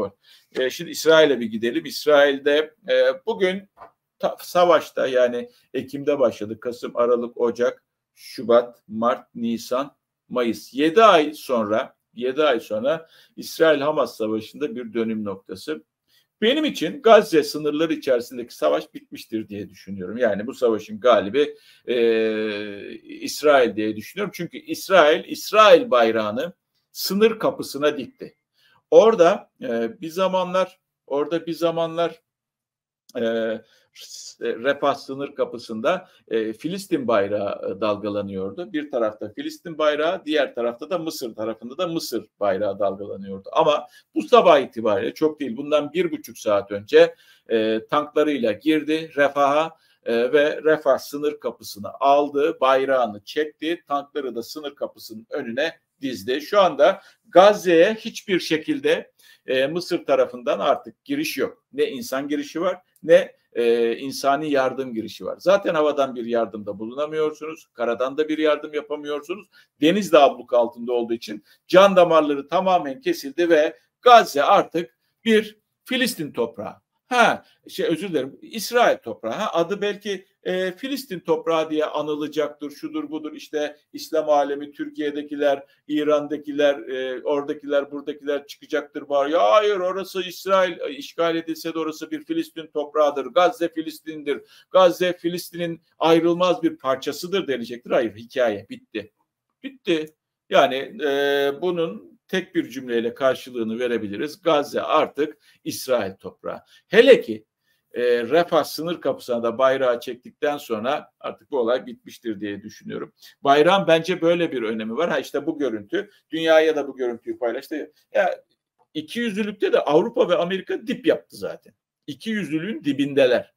gol. Şimdi İsrail'e bir gidelim. İsrail'de bugün savaşta, yani Ekim'de başladı. Kasım, Aralık, Ocak, Şubat, Mart, Nisan, Mayıs. 7 ay sonra İsrail-Hamas savaşında bir dönüm noktası. Benim için Gazze sınırları içerisindeki savaş bitmiştir diye düşünüyorum. Yani bu savaşın galibi İsrail diye düşünüyorum. Çünkü İsrail bayrağını sınır kapısına dikti. Orada bir zamanlar Refah sınır kapısında Filistin bayrağı dalgalanıyordu. Bir tarafta Filistin bayrağı, diğer tarafta da Mısır tarafında da Mısır bayrağı dalgalanıyordu. Ama bu sabah itibariyle, çok değil, bundan 1,5 saat önce tanklarıyla girdi Refah'a ve Refah sınır kapısını aldı, bayrağını çekti, tankları da sınır kapısının önüne dizdi. Şu anda Gazze'ye hiçbir şekilde Mısır tarafından artık giriş yok. Ne insan girişi var, ne insani yardım girişi var. Zaten havadan bir yardımda bulunamıyorsunuz. Karadan da bir yardım yapamıyorsunuz. Deniz de abluk altında olduğu için can damarları tamamen kesildi ve Gazze artık bir Filistin toprağı. Özür dilerim, İsrail toprağı. Adı belki Filistin toprağı diye anılacaktır. Şudur budur, işte İslam alemi, Türkiye'dekiler, İran'dakiler, oradakiler, buradakiler çıkacaktır. Ya hayır, orası İsrail işgal edilse de orası bir Filistin toprağıdır. Gazze Filistin'dir. Gazze Filistin'in ayrılmaz bir parçasıdır denecektir. Hayır, hikaye bitti. Bitti. Yani bunun tek bir cümleyle karşılığını verebiliriz. Gazze artık İsrail toprağı. Hele ki Refah sınır kapısına da bayrağı çektikten sonra artık bu olay bitmiştir diye düşünüyorum. Bayrağın bence böyle bir önemi var. İşte bu görüntü, dünyaya da bu görüntüyü paylaştı. Ya, ikiyüzlülükte de Avrupa ve Amerika dip yaptı zaten. İkiyüzlülüğün dibindeler.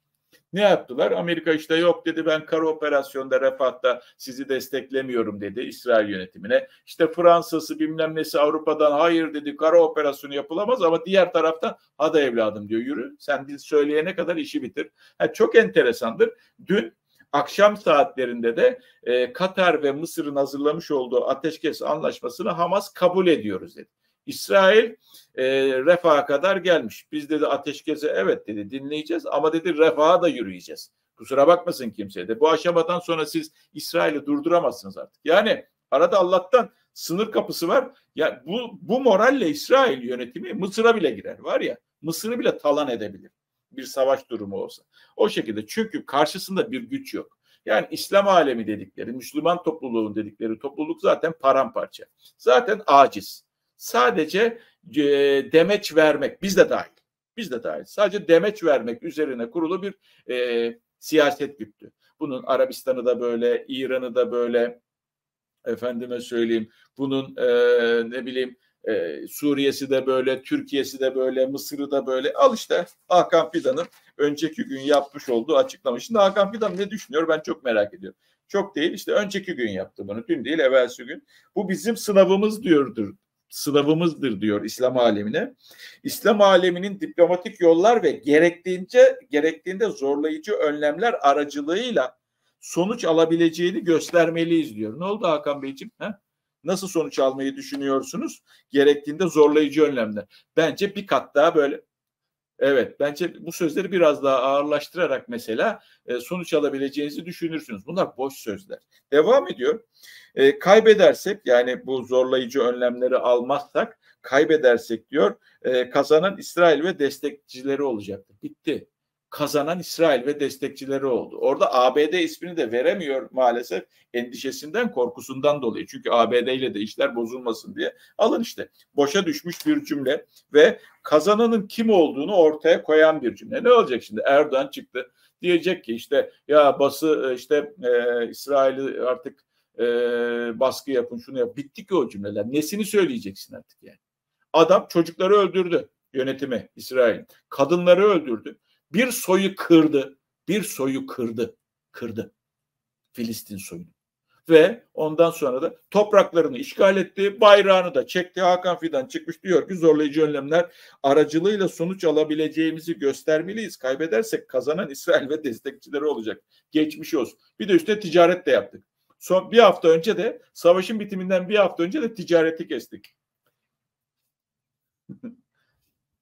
Ne yaptılar? Amerika işte yok dedi, ben kara operasyonda Refah'ta sizi desteklemiyorum dedi İsrail yönetimine. İşte Fransa'sı bilmem nesi Avrupa'dan hayır dedi, kara operasyonu yapılamaz, ama diğer taraftan hadi evladım diyor, yürü sen biz söyleyene kadar işi bitir. Çok enteresandır. Dün akşam saatlerinde de Katar ve Mısır'ın hazırlamış olduğu ateşkes anlaşmasını Hamas kabul ediyoruz dedi. İsrail Refah'a kadar gelmiş. Biz dedi ateşkese evet dedi dinleyeceğiz, ama dedi Refah'a da yürüyeceğiz. Kusura bakmasın kimseye de. Bu aşamadan sonra siz İsrail'i durduramazsınız artık. Yani arada Allah'tan sınır kapısı var. Ya bu moralle İsrail yönetimi Mısır'a bile girer. Var ya, Mısır'ı bile talan edebilir. Bir savaş durumu olsa. O şekilde, çünkü karşısında bir güç yok. Yani İslam alemi dedikleri, Müslüman topluluğun dedikleri topluluk zaten paramparça. Zaten aciz. Sadece demeç vermek, biz de dahil. Sadece demeç vermek üzerine kurulu bir siyaset güttü. Bunun Arabistan'ı da böyle, İran'ı da böyle, efendime söyleyeyim, bunun Suriye'si de böyle, Türkiye'si de böyle, Mısır'ı da böyle. Al işte Hakan Fidan'ın önceki gün yapmış olduğu açıklama. Şimdi Hakan Fidan ne düşünüyor, ben çok merak ediyorum. Çok değil, işte önceki gün yaptı bunu. Dün değil, evvelsi gün. Bu bizim sınavımızdır diyor İslam alemine. İslam aleminin diplomatik yollar ve gerektiğinde zorlayıcı önlemler aracılığıyla sonuç alabileceğini göstermeliyiz diyor. Ne oldu Hakan Beyciğim? Nasıl sonuç almayı düşünüyorsunuz? Gerektiğinde zorlayıcı önlemler. Bence bir kat daha böyle. Evet, bence bu sözleri biraz daha ağırlaştırarak mesela sonuç alabileceğinizi düşünürsünüz. Bunlar boş sözler. Devam ediyor. Kaybedersek, yani bu zorlayıcı önlemleri almazsak, kaybedersek diyor, kazanan İsrail ve destekçileri olacaktır. Bitti. Kazanan İsrail ve destekçileri oldu. Orada ABD ismini de veremiyor maalesef, endişesinden, korkusundan dolayı. Çünkü ABD ile de işler bozulmasın diye. Alın işte, boşa düşmüş bir cümle ve kazananın kim olduğunu ortaya koyan bir cümle. Ne olacak şimdi? Erdoğan çıktı. Diyecek ki işte ya işte İsrail'i artık baskı yapın, şunu yap. Bitti ki o cümleler. Nesini söyleyeceksin artık yani? Adam çocukları öldürdü, yönetimi İsrail. Kadınları öldürdü. Bir soyu kırdı. Kırdı. Filistin soyunu. Ve ondan sonra da topraklarını işgal etti, bayrağını da çekti. Hakan Fidan çıkmış, diyor ki zorlayıcı önlemler aracılığıyla sonuç alabileceğimizi göstermeliyiz. Kaybedersek kazanan İsrail ve destekçileri olacak. Geçmiş olsun. Bir de üstüne ticaret de yaptık. Bir hafta önce de, savaşın bitiminden bir hafta önce de ticareti kestik.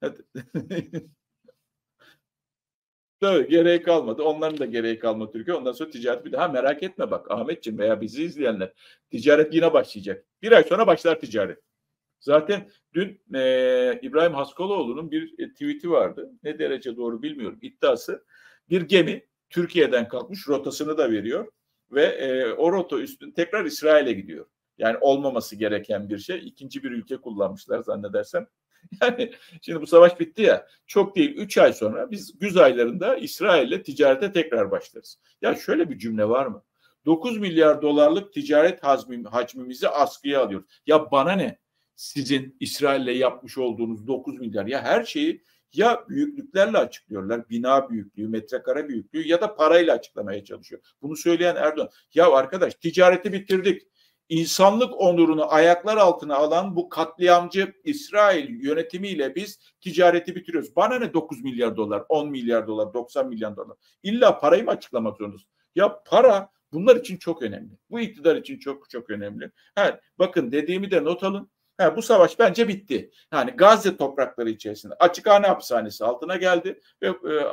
Tabii gereği kalmadı. Onların da gereği kalmadı Türkiye. Ondan sonra ticaret bir daha merak etme bak Ahmetciğim veya bizi izleyenler. Ticaret yine başlayacak. Bir ay sonra başlar ticaret. Zaten dün İbrahim Haskaloğlu'nun bir tweet'i vardı. Ne derece doğru bilmiyorum. İddiası bir gemi Türkiye'den kalkmış, rotasını da veriyor ve o rota üstün tekrar İsrail'e gidiyor. Yani olmaması gereken bir şey. İkinci bir ülke kullanmışlar zannedersem. Yani şimdi bu savaş bitti ya, çok değil 3 ay sonra biz güz aylarında İsrail'le ticarete tekrar başlarız. Ya şöyle bir cümle var mı? 9 milyar dolarlık ticaret hacmimizi askıya alıyoruz. Ya bana ne? Sizin İsrail'le yapmış olduğunuz 9 milyar, ya her şeyi ya büyüklüklerle açıklıyorlar, bina büyüklüğü, metrekare büyüklüğü ya da parayla açıklamaya çalışıyor. Bunu söyleyen Erdoğan. Ya arkadaş ticareti bitirdik. İnsanlık onurunu ayaklar altına alan bu katliamcı İsrail yönetimiyle biz ticareti bitiriyoruz. Bana ne 9 milyar dolar, 10 milyar dolar, 90 milyar dolar. İlla parayı mı açıklamak zorundasın? Ya para bunlar için çok önemli. Bu iktidar için çok çok önemli. Ha, bakın dediğimi de not alın. Ha, bu savaş bence bitti. Yani Gazze toprakları içerisinde açıkhane hapishanesi altına geldi ve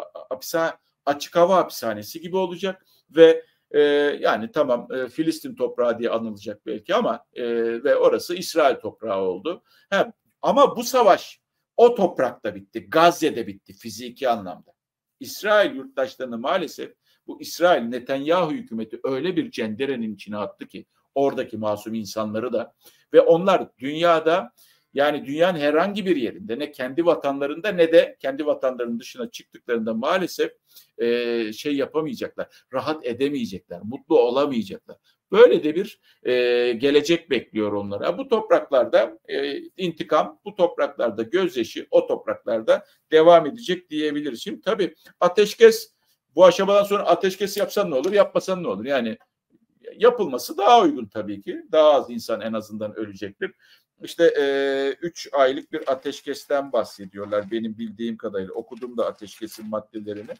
açık hava hapishanesi gibi olacak ve yani tamam Filistin toprağı diye anılacak belki ama ve orası İsrail toprağı oldu. Ha, ama bu savaş o toprakta bitti. Gazze'de bitti fiziki anlamda. İsrail yurttaşlarını maalesef bu İsrail Netanyahu hükümeti öyle bir cenderenin içine attı ki oradaki masum insanları da ve onlar dünyada yani dünyanın herhangi bir yerinde ne kendi vatanlarında ne de kendi vatanlarının dışına çıktıklarında maalesef şey yapamayacaklar, rahat edemeyecekler, mutlu olamayacaklar. Böyle de bir gelecek bekliyor onlara. Bu topraklarda intikam, bu topraklarda gözyaşı, o topraklarda devam edecek diyebiliriz. Şimdi tabii ateşkes bu aşamadan sonra ateşkes yapsan ne olur, yapmasan ne olur? Yani yapılması daha uygun tabii ki. Daha az insan en azından ölecektir. İşte 3 aylık bir ateşkesten bahsediyorlar. Benim bildiğim kadarıyla okudum da ateşkesin maddelerini.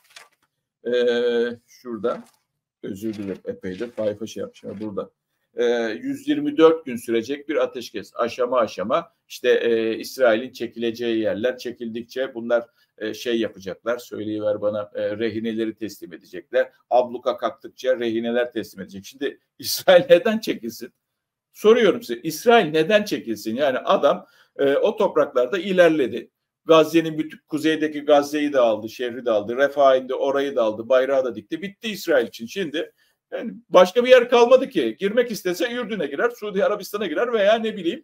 Şurada özür dilerim epeydir sayfa şey yapmışım burada. 124 gün sürecek bir ateşkes aşama aşama işte İsrail'in çekileceği yerler çekildikçe bunlar şey yapacaklar söyleyiver bana rehineleri teslim edecekler. Abluka kalktıkça rehineler teslim edecek. Şimdi İsrail neden çekilsin? Soruyorum size İsrail neden çekilsin? Yani adam o topraklarda ilerledi. Gazze'nin bütün kuzeydeki Gazze'yi de aldı, şehri de aldı, Refah'ın da orayı da aldı, bayrağı da dikti. Bitti İsrail için. Şimdi yani başka bir yer kalmadı ki. Girmek istese Ürdün'e girer, Suudi Arabistan'a girer veya ne bileyim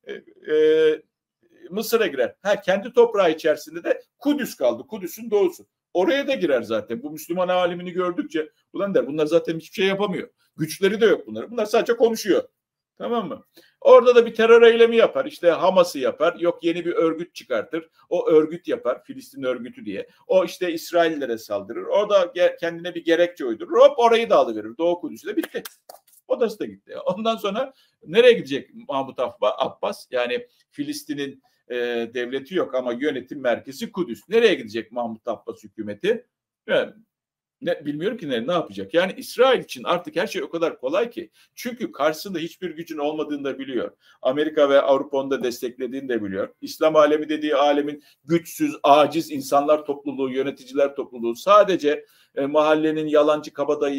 Mısır'a girer. Ha, kendi toprağı içerisinde de Kudüs kaldı. Kudüs'ün doğusu. Oraya da girer zaten. Bu Müslüman alimini gördükçe ulan der bunlar zaten hiçbir şey yapamıyor. Güçleri de yok bunların. Bunlar sadece konuşuyor. Tamam mı? Orada da bir terör eylemi yapar. İşte Hamas'ı yapar. Yok yeni bir örgüt çıkartır. O örgüt yapar. Filistin örgütü diye. O işte İsraillere saldırır. O da kendine bir gerekçe uydurur. Hop orayı da alıverir. Doğu Kudüs'ü de bitti. Odası da gitti. Ondan sonra nereye gidecek Mahmut Abbas? Yani Filistin'in devleti yok ama yönetim merkezi Kudüs. Nereye gidecek Mahmut Abbas hükümeti? Yani bilmiyorum ki ne yapacak. Yani İsrail için artık her şey o kadar kolay ki. Çünkü karşısında hiçbir gücün olmadığını da biliyor. Amerika ve Avrupa onu da desteklediğini de biliyor. İslam alemi dediği alemin güçsüz, aciz insanlar topluluğu, yöneticiler topluluğu sadece mahallenin yalancı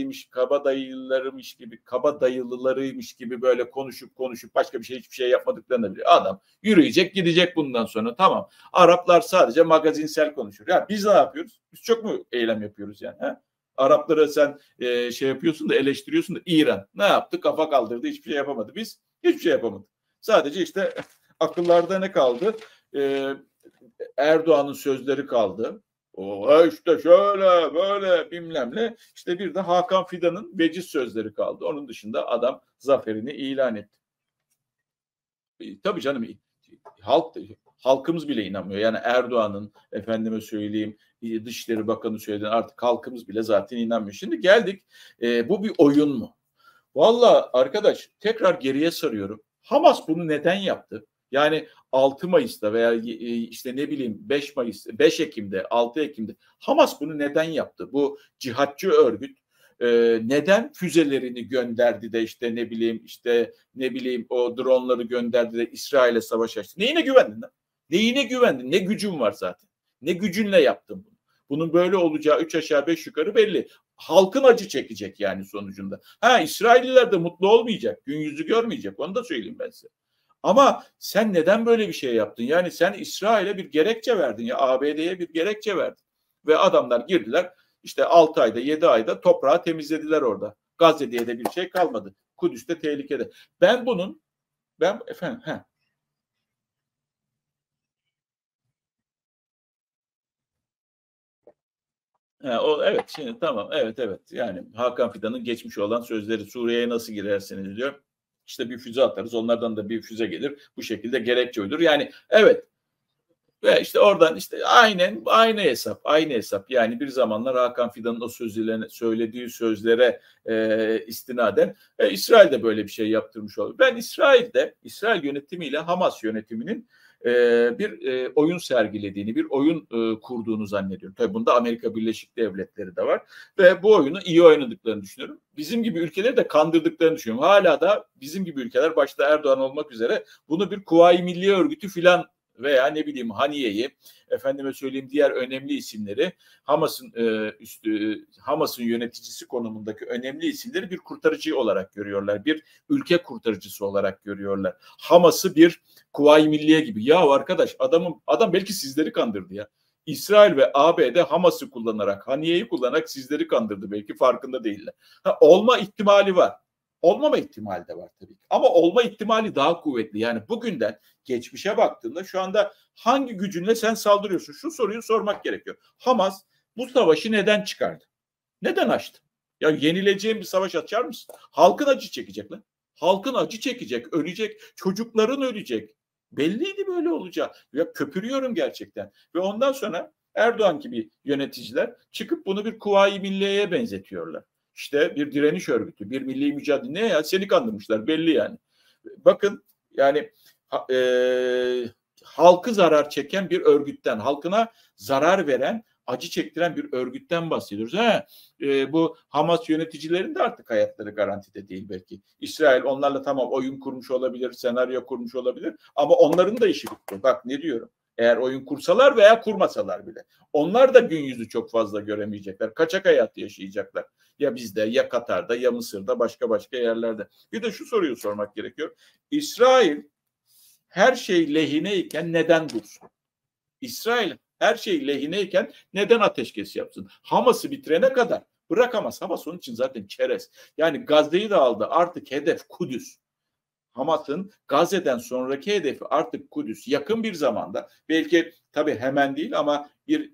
kabadayılılarıymış gibi böyle konuşup başka bir şey hiçbir şey yapmadıklarını da biliyor. Adam yürüyecek gidecek bundan sonra tamam. Araplar sadece magazinsel konuşur. Ya biz ne yapıyoruz? Biz çok mu eylem yapıyoruz yani? Ha? Arapları sen şey yapıyorsun da eleştiriyorsun da İran ne yaptı? Kafa kaldırdı hiçbir şey yapamadı. Biz hiçbir şey yapamadık. Sadece işte akıllarda ne kaldı? Erdoğan'ın sözleri kaldı. O işte şöyle böyle bilmem ne. İşte bir de Hakan Fidan'ın veciz sözleri kaldı. Onun dışında adam zaferini ilan etti. Tabii canım halkımız bile inanmıyor. Yani Erdoğan'ın efendime söyleyeyim Dışişleri Bakanı söyledi artık halkımız bile zaten inanmıyor. Şimdi geldik bu bir oyun mu? Vallahi arkadaş tekrar geriye sarıyorum. Hamas bunu neden yaptı? Yani 6 Mayıs'ta veya işte ne bileyim 5 Mayıs, 5 Ekim'de, 6 Ekim'de Hamas bunu neden yaptı? Bu cihatçı örgüt neden füzelerini gönderdi de işte ne bileyim o dronları gönderdi de İsrail'e savaş açtı? Neyine güvendin lan? Neyine güvendin? Ne gücün var zaten? Ne gücünle yaptın bunu? Bunun böyle olacağı 3 aşağı 5 yukarı belli. Halkın acı çekecek yani sonucunda. Ha, İsrailliler de mutlu olmayacak. Gün yüzü görmeyecek. Onu da söyleyeyim ben size. Ama sen neden böyle bir şey yaptın? Yani sen İsrail'e bir gerekçe verdin ya, ABD'ye bir gerekçe verdin. Ve adamlar girdiler, işte 6 ayda 7 ayda toprağı temizlediler orada. Gazze diye de bir şey kalmadı. Kudüs'te tehlikede. Ben efendim evet, şimdi tamam, evet yani Hakan Fidan'ın geçmiş olan sözleri, Suriye'ye nasıl girersiniz diyor. İşte bir füze atarız, onlardan da bir füze gelir. Bu şekilde gerekçe uydur. Yani evet. Ve işte oradan işte aynen aynı hesap. Yani bir zamanlar Hakan Fidan'ın o sözlerine, söylediği sözlere istinaden İsrail de böyle bir şey yaptırmış oluyor. Ben İsrail yönetimiyle Hamas yönetiminin bir oyun sergilediğini, bir oyun kurduğunu zannediyorum. Tabii bunda Amerika Birleşik Devletleri de var ve bu oyunu iyi oynadıklarını düşünüyorum. Bizim gibi ülkeleri de kandırdıklarını düşünüyorum. Hala da bizim gibi ülkeler, başta Erdoğan olmak üzere, bunu bir Kuvayi Milliye Örgütü filan veya ne bileyim Haniye'yi, efendime söyleyeyim diğer önemli isimleri, Hamas'ın yöneticisi konumundaki önemli isimleri bir kurtarıcı olarak görüyorlar. Bir ülke kurtarıcısı olarak görüyorlar. Hamas'ı bir Kuvayi Milliye gibi. Ya arkadaş, adam belki sizleri kandırdı ya. İsrail ve ABD Hamas'ı kullanarak, Haniye'yi kullanarak sizleri kandırdı, belki farkında değiller. Olma ihtimali var. Olmama ihtimali de var tabii ki. Ama olma ihtimali daha kuvvetli. Yani bugünden geçmişe baktığında şu anda hangi gücünle sen saldırıyorsun? Şu soruyu sormak gerekiyor. Hamas bu savaşı neden çıkardı? Neden açtı? Ya yenileceğin bir savaş açar mısın? Halkın acı çekecek lan. Halkın acı çekecek, ölecek, çocukların ölecek. Belliydi böyle olacağı. Ya köpürüyorum gerçekten. Ve ondan sonra Erdoğan gibi yöneticiler çıkıp bunu bir Kuvayi Milliye'ye benzetiyorlar. İşte bir direniş örgütü, bir milli mücadele. Ne ya? Seni kandırmışlar belli yani. Bakın yani e, halkı zarar çeken bir örgütten, halkına zarar veren, acı çektiren bir örgütten bahsediyoruz. Bu Hamas yöneticilerin de artık hayatları garantide değil belki. İsrail onlarla tamam oyun kurmuş olabilir, senaryo kurmuş olabilir ama onların da işi bitti. Bak ne diyorum. Eğer oyun kursalar veya kurmasalar bile. Onlar da gün yüzü çok fazla göremeyecekler. Kaçak hayat yaşayacaklar. Ya bizde, ya Katar'da, ya Mısır'da, başka yerlerde. Bir de şu soruyu sormak gerekiyor. İsrail her şey lehineyken neden dursun? İsrail her şey lehineyken neden ateşkes yapsın? Hamas'ı bitirene kadar bırakamaz. Hamas onun için zaten çerez. Yani Gazze'yi de aldı. Artık hedef Kudüs. Hamas'ın Gazze'den sonraki hedefi artık Kudüs. Yakın bir zamanda, belki tabii hemen değil ama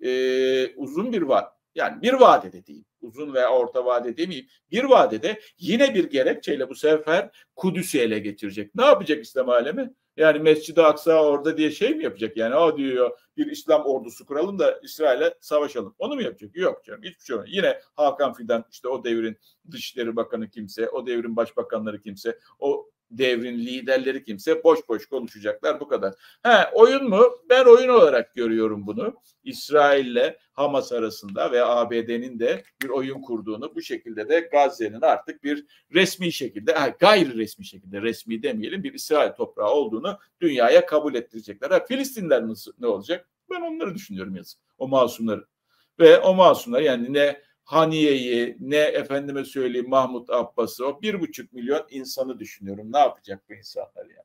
uzun bir yani bir vadede diyeyim. Uzun veya orta vade demeyeyim. Bir vadede yine bir gerekçeyle bu sefer Kudüs'ü ele geçirecek. Ne yapacak İslam alemi? Yani Mescid-i Aksa orada diye şey mi yapacak? Yani diyor bir İslam ordusu kuralım da İsrail'e savaşalım. Onu mu yapacak? Yok canım, hiçbir şey olmuyor. Yine Hakan Fidan, işte o devrin Dışişleri Bakanı kimse, o devrin başbakanları kimse, o devrin liderleri kimse, boş boş konuşacaklar, bu kadar. Oyun mu? Ben oyun olarak görüyorum bunu. İsrail'le Hamas arasında ve ABD'nin de bir oyun kurduğunu, bu şekilde de Gazze'nin artık bir resmi şekilde, gayri resmi şekilde, resmi demeyelim, bir İsrail toprağı olduğunu dünyaya kabul ettirecekler. Filistinler ne olacak? Ben onları düşünüyorum yazık. O masumları. Ve o masumlar, yani ne Haniye'yi, ne efendime söyleyeyim Mahmut Abbas'ı, o 1,5 milyon insanı düşünüyorum. Ne yapacak bu insanlar yani?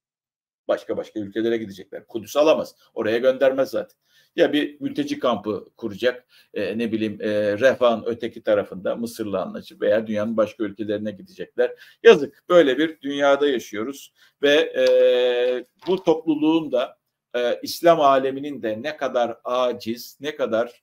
Başka ülkelere gidecekler. Kudüs alamaz. Oraya göndermez zaten. Ya bir mülteci kampı kuracak, ne bileyim Refah'ın öteki tarafında Mısır'la anlaşıp veya dünyanın başka ülkelerine gidecekler. Yazık, böyle bir dünyada yaşıyoruz ve bu topluluğun da İslam aleminin de ne kadar aciz, ne kadar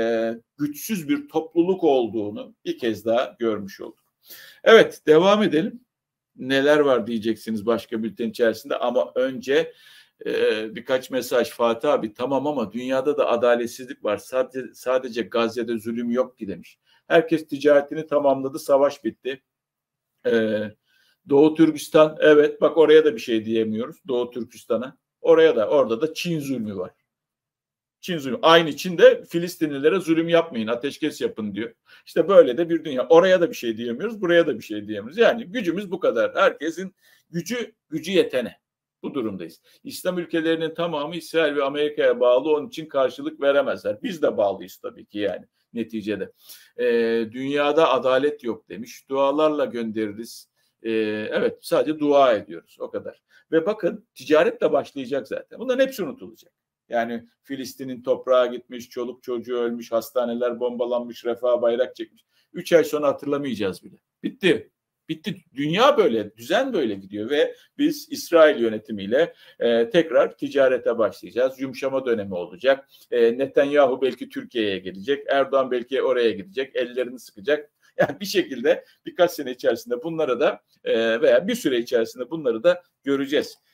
güçsüz bir topluluk olduğunu bir kez daha görmüş olduk. Evet, devam edelim. Neler var diyeceksiniz başka bülten içerisinde, ama önce birkaç mesaj. Fatih abi, tamam ama dünyada da adaletsizlik var. Sadece Gazze'de zulüm yok ki demiş. Herkes ticaretini tamamladı, savaş bitti. Doğu Türkistan, evet bak, oraya da bir şey diyemiyoruz. Doğu Türkistan'a. Orada da Çin zulmü var. Çin zulmü. Aynı Çin'de Filistinlilere zulüm yapmayın, ateşkes yapın diyor. İşte böyle de bir dünya. Oraya da bir şey diyemiyoruz, buraya da bir şey diyemiyoruz. Yani gücümüz bu kadar. Herkesin gücü yetene. Bu durumdayız. İslam ülkelerinin tamamı İsrail ve Amerika'ya bağlı, onun için karşılık veremezler. Biz de bağlıyız tabii ki yani neticede. Dünyada adalet yok demiş. Dualarla göndeririz. Evet, sadece dua ediyoruz, o kadar. Ve bakın, ticaret de başlayacak zaten. Bunların hepsi unutulacak. Yani Filistin'in toprağı gitmiş, çoluk çocuğu ölmüş, hastaneler bombalanmış, Refah bayrak çekmiş. 3 ay sonra hatırlamayacağız bile. Bitti. Bitti. Dünya böyle, düzen böyle gidiyor ve biz İsrail yönetimiyle tekrar ticarete başlayacağız. Yumuşama dönemi olacak. Netanyahu belki Türkiye'ye gelecek. Erdoğan belki oraya gidecek. Ellerini sıkacak. Yani bir şekilde birkaç sene içerisinde bunları da veya bir süre içerisinde bunları da göreceğiz.